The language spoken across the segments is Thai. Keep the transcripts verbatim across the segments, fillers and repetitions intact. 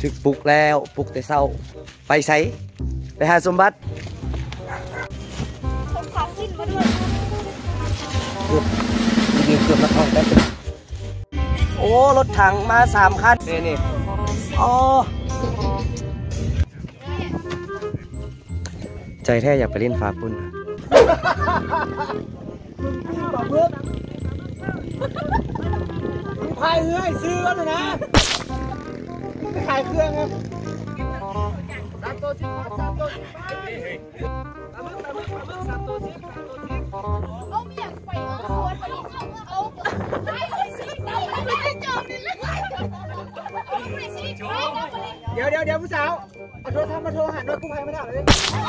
ถึกปลุกแล้วปลุกแต่เช้าไปไสไปหาสมบัติต้องขาสิ้นมาด้วยเกือบจริงๆเกือบมาท้องแต่โอ้รถถังมาสามคันนี่นี่อ๋อใจแท้อยากไปเล่นฟ้าปุ่นพายเรือซื้อแล้วนะไม่ขายเครื่องครับสามตัวสิบสามตัวสิบตามมึงตามมึงตามมึงสามตัวสิบสามตัวสิบเอาไม่อยากไปเอาสวนไปเอาเอาไปเลยสิเอาไปเลยจบเลยเอาไปสิเดี๋ยวเดี๋ยวเดี๋ยวผู้สาวเอาโทรศัพท์มาโทรหาหน่วยกู้ภัยไม่ได้เลย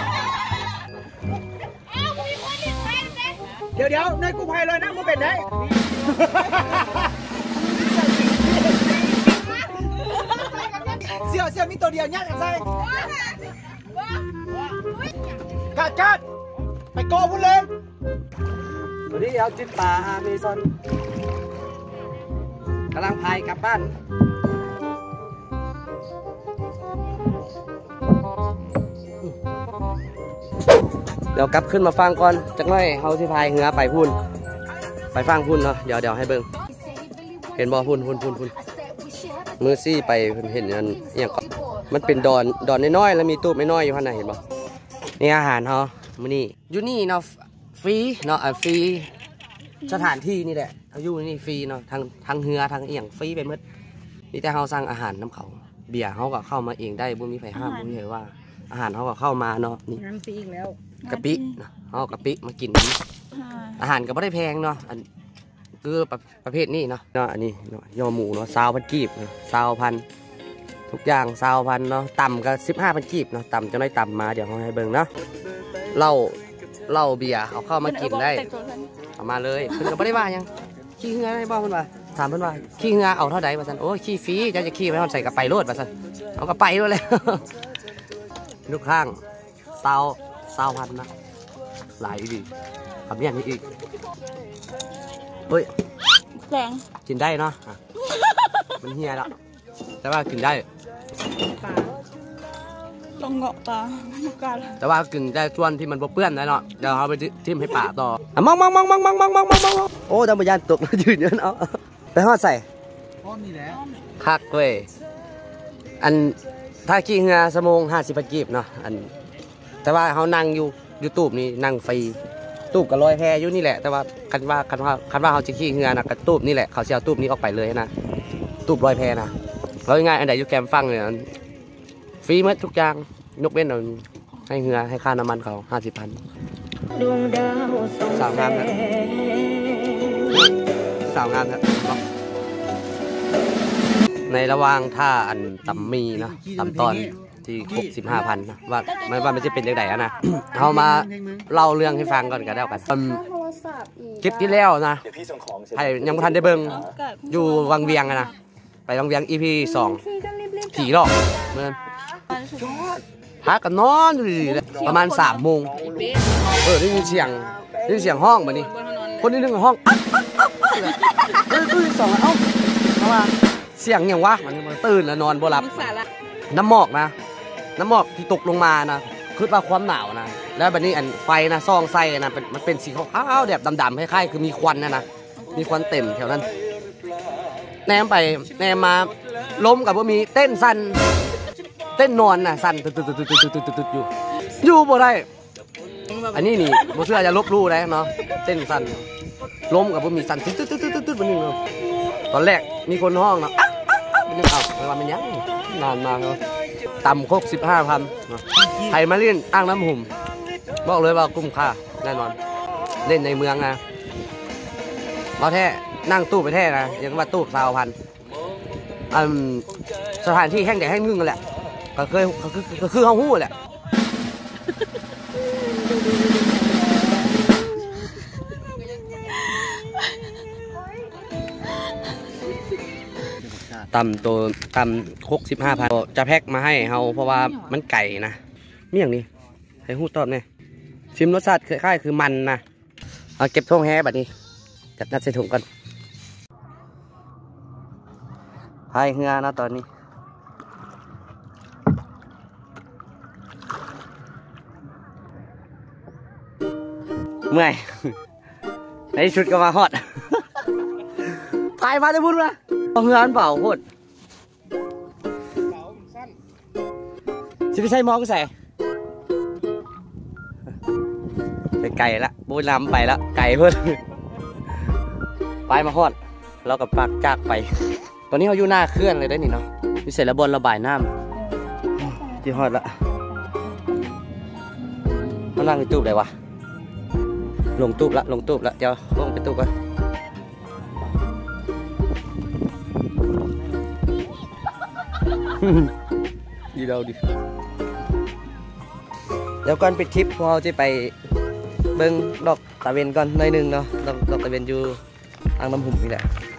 เอามีคนหนึ่งไปไหมเดี๋ยวเดี๋ยวหน่วยกู้ภัยเลยนะมึงเป็นไหนเสี่ยวเสี่ยวมีตัวเดียวยัดกันใส่กัดกัดไปโกพุ่นเลยวันนี้เอาจิตป่าอเมซอนกำลังพายกลับบ้านเดี๋ยวกลับขึ้นมาฟังก่อนจักหน่อยเขาที่พายเหือไปพุ่นไปฟังพุ่นเนาะเดี๋ยวเดี๋ยวให้เบิ่งเห็นบ่พุ่นพุ่นพุ่นพุ่นมือซี่ไปเห็นมันอย่างก็มันเป็นดอนดอนน้อยๆแล้วมีตู้ไม่น้อยอยู่ข้างในเห็นบ่นี่อาหารเขามื้อนี้อยู่นี่เนาะฟรีเนาะฟรีสถานที่นี่แหละเขาอยู่นี่ฟรีเนาะทางทางเหือทางเอียงฟรีไปหมดนี่แต่เขาสั่งอาหารน้ำเขาเบียร์เขาก็เข้ามาเองได้บ่มีใครห้ามบ่มีใครว่าอาหารเขาก็เข้ามาเนาะนี่น้ำฟรีอีกแล้วกะปินะเขากะปิมากินอาหารก็ไม่ได้แพงเนาะอันคือประเภทนี้เนาะเนาะอันนี้เนาะยอหมูเนาะซาวพันกีบเนาะซาวพันทุกอย่างซาวพันเนาะต่ำก็สิบห้าพันกีบเนาะต่ำจะได้ต่ำมาเดี๋ยวเขาให้เบิ่งเนาะเหล้าเหล้าเบียร์เขาเข้ามากินได้เอามาเลยเพิ่นก็ไม่ได้ว่ายังขี้เหือให้บ้างเพิ่นว่าถามเพิ่นว่าขี้เหือเอาเท่าใดว่าซั่นโอ้ขี้ฟรีจะจะขี้ไปเอาใส่กระไปโลดว่าซั่นเอากระไปโลดเลยลูกข้างซาวซาวพันนะหลายดีทำอย่างนี้อีกเฮ้ยแรงกินได้เนาะมันเฮียแล้วแต่ว่ากินได้ลองเงาะตาการแต่ว่ากินได้ส่วนที่มันเปื้อนได้เนาะเดี๋ยวเขาไปทิ้มให้ป่าต่อมองมองมองมองมองมองมองมองมองโอ้ดำบยานตกยืนเยอะเนาะไปห่อใส่ห้องนี่แหละคักเว้ยอันถ้าขี้เงาสมงห้าสิบกีบเนาะอันแต่ว่าเขานั่งอยู่ยูทูบนี่นั่งฟรีตูบกับลอยแพอยู่นี่แหละแต่ว่าคันว่าคันว่าคันว่าเขาจะขี้เงานะกับตูบนี่แหละเขาจะเอาตูบนี้ออกไปเลยนะตูบลอยแพนะแล้วง่ายอันไหนยูแคมฟังเนี่ยฟรีหมดทุกอย่างยกเว้นเราให้เงาให้ค่าน้ำมันเขาห้าสิบพันสาวงามนะสาวงามนะในระหว่างท่าอันตำมีนะตำตอนที่ครบสิบห้าพันนะว่าไม่ว่ามันจะเป็นยังไงอะนะเอามาเล่าเรื่องให้ฟังก่อนกันแล้วกันคลิปที่แล้วนะให้ยังไม่ทันได้เบิ้งอยู่วังเวียงนะไปวังเวียงอีพีสองผีหลอกเมื่อพักกันนอนอยู่ดีประมาณสามโมงเออได้ยินเสียงได้ยินเสียงห้องแบบนี้คนที่หนึ่งห้องได้ยินสองเอ้าเพราะว่าเสียงอย่างวะมันตื่นแล้วนอนบ่หลับน้ำหมอกนะน้ำหมอกที่ตกลงมานะคือว่าความหนาวนะแล้วแบบนี้อันไฟนะซองไส้นะมันเป็นสีขาวๆแบบดำๆคล้ายๆคือมีควันนะนะมีควันเต็มแถวนั้นแนมไปแนมมาล้มกับว่ามีเต้นสั่นเต้นนอนนะสั่นตึ๊ดตึ๊ดตึ๊ดตึ๊ดตึ๊ดตึ๊ดตึ๊ดอยู่อยู่บ่ได้อันนี้นี่บ่เชื่อจะลบลู่ได้เนาะเต้นสั่นล้มกับว่ามีสั่นตึ๊ดตึ๊ดตึ๊ดตึ๊ดตึ๊ดแบบนี้เนาะตอนแรกมีคนห้องเนาะมันยังเอาไม่ว่ามันยังนานมากเนาะต่ำครบสิบห้าพันใครมาเล่นอ้างน้ำหุ่มบอกเลยว่าคุ้มค่าแน่นอนเล่นในเมืองนะเราแท้นั่งตู้ไปแท้นะยังว่าตู้สาวพันสถานที่แห้งแต่แห้งนึ่งกันแหละก็เคยก็คือเขาหู้แหละตำตัวตำคกสิบห้าพันจะแพ็คมาให้เขาเพราะว่ามันไก่นะมีอย่างนี้ให้หู้ตอบเนี่ยชิมรสชาติคล้ายๆคือมันนะเอาเก็บท่งแฮ่แบบนี้จัดนัดใส่ถุงกันพายเงือนะตอนนี้เมื่อยในชุดก็มาฮอดถ่ายมาจะพูดมาเอาเฮือนเปล่าพูดจะไปใส่มองใส่ไปไก่ละบูนำไปแล้วไก่เพื่อนไปมาฮอดเรากับปากจากไปตอนนี้เขาอยู่หน้าเคลื่อนเลยได้นี่เนาะมีเสร็จแล้วบนระบายน้ำที่ฮอดละเขานั่งในตู้ไหนวะลงตู้ละลงตู้ละเดี๋ยวลงไปตู้กันดีเราดิเดี๋ยวก่อนปิดทริปพวกเราจะไปเบิ้งดอกตะเวนก่อนหน่อยนึงเนาะดอกดอกตะเวนอยู่อ่างน้ำหุ่มนี่แหละ